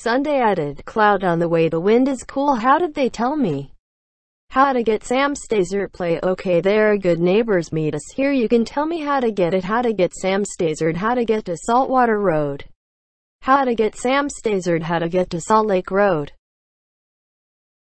Sunday added, cloud on the way, the wind is cool. How did they tell me how to get Sam's Desert play? Okay, there, good neighbors, meet us here. You can tell me how to get it, how to get Sam's Desert, how to get to Saltwater Road, how to get Sam's Desert, how to get to Salt Lake Road.